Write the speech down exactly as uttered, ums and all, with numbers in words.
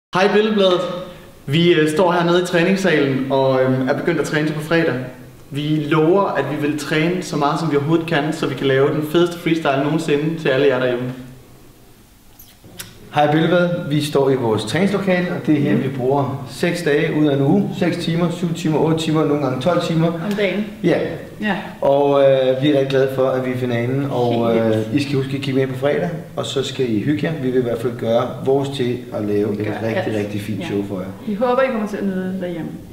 Hej Billedbladet. Vi øh, står hernede i træningssalen og øh, er begyndt at træne til på fredag. Vi lover, at vi vil træne så meget som vi overhovedet kan, så vi kan lave den fedeste freestyle nogensinde til alle jer derhjemme. Hej Billedbladet. Vi står i vores træningslokale, og det er her, vi bruger seks dage ud af en uge. seks timer, syv timer, otte timer, nogle gange tolv timer. Om dagen? Ja. Ja. Og øh, vi er rigtig glade for, at vi er i finalen, og øh, I skal huske at kigge med på fredag, og så skal I hygge jer. Vi vil i hvert fald gøre vores til at lave et rigtig, alt. rigtig fint ja. show for jer. Vi håber, I kommer til at nyde det derhjemme.